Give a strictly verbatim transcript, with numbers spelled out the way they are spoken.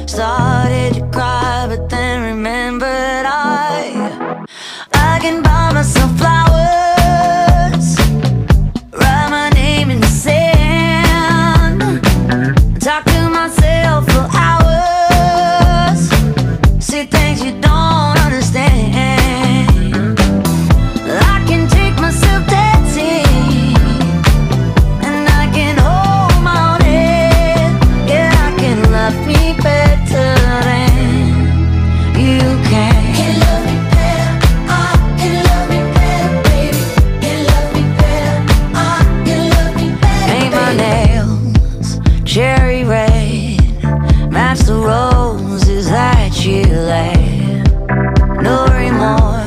Started to cry, but then remembered I I can buy myself flowers, write my name in the sand, talk to myself for hours, see things you don't understand. I can take myself dancing, and I can hold my own head. Yeah, I can love me better than you can. Can love me better, I can love me better, baby. Can love me better, I can love me better. Paint my nails cherry red, match the roses that you laid. No remorse,